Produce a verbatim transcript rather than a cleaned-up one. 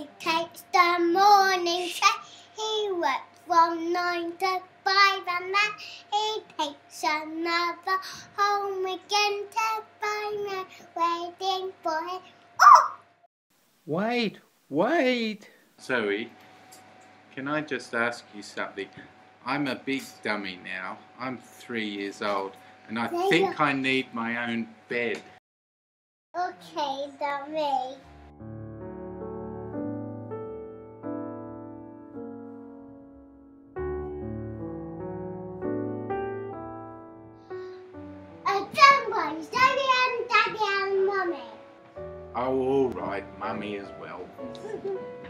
He takes the morning train. He works from nine to five, and then he takes another home again to find me waiting for him. Oh! Wait, wait! Zoe, can I just ask you something? I'm a big dummy now. I'm three years old, and I There think you- I need my own bed. Okay, dummy. Uh, don't worry, Daddy and Daddy and Mummy. Oh, all right, Mummy as well.